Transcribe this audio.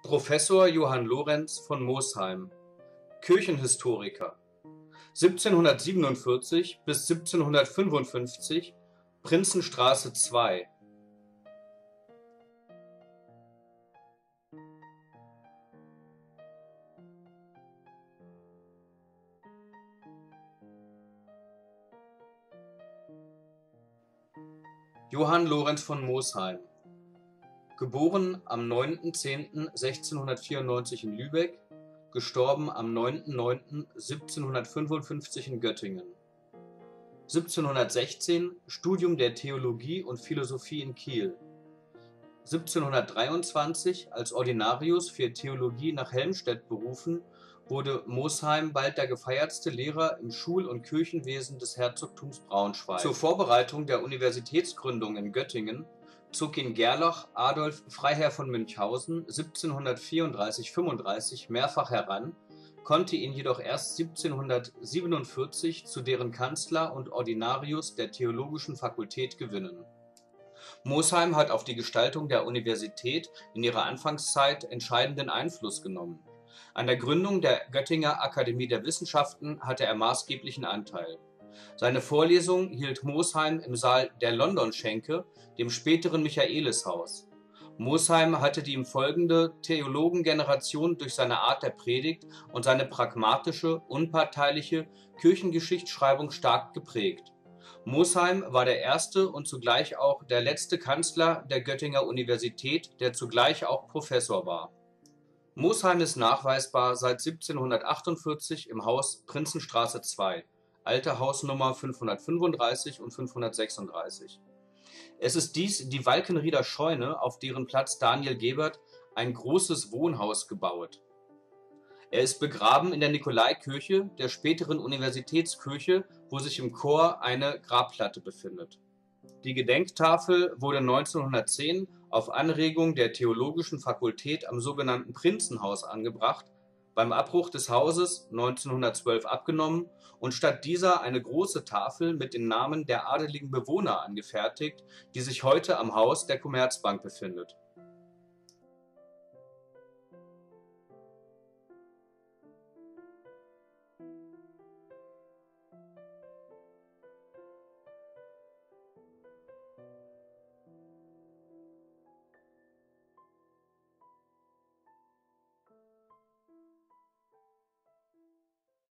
Professor Johann Lorenz von Mosheim, Kirchenhistoriker, 1747 bis 1755, Prinzenstraße 2. Johann Lorenz von Mosheim, geboren am 9.10.1694 in Lübeck, gestorben am 9.09.1755 in Göttingen. 1716 Studium der Theologie und Philosophie in Kiel. 1723 als Ordinarius für Theologie nach Helmstedt berufen, wurde Mosheim bald der gefeiertste Lehrer im Schul- und Kirchenwesen des Herzogtums Braunschweig. Zur Vorbereitung der Universitätsgründung in Göttingen zog ihn Gerlach Adolf Freiherr von Münchhausen 1734/35 mehrfach heran, konnte ihn jedoch erst 1747 zu deren Kanzler und Ordinarius der Theologischen Fakultät gewinnen. Mosheim hat auf die Gestaltung der Universität in ihrer Anfangszeit entscheidenden Einfluss genommen. An der Gründung der Göttinger Akademie der Wissenschaften hatte er maßgeblichen Anteil. Seine Vorlesung hielt Mosheim im Saal der Londonschenke, dem späteren Michaelishaus. Mosheim hatte die ihm folgende Theologengeneration durch seine Art der Predigt und seine pragmatische, unparteiliche Kirchengeschichtsschreibung stark geprägt. Mosheim war der erste und zugleich auch der letzte Kanzler der Göttinger Universität, der zugleich auch Professor war. Mosheim ist nachweisbar seit 1748 im Haus Prinzenstraße 2, alte Hausnummer 535 und 536. Es ist dies die Walkenrieder Scheune, auf deren Platz Daniel Gebert ein großes Wohnhaus gebaut. Er ist begraben in der Nikolaikirche, der späteren Universitätskirche, wo sich im Chor eine Grabplatte befindet. Die Gedenktafel wurde 1910 auf Anregung der Theologischen Fakultät am sogenannten Prinzenhaus angebracht, beim Abbruch des Hauses 1912 abgenommen und statt dieser eine große Tafel mit den Namen der adeligen Bewohner angefertigt, die sich heute am Haus der Commerzbank befindet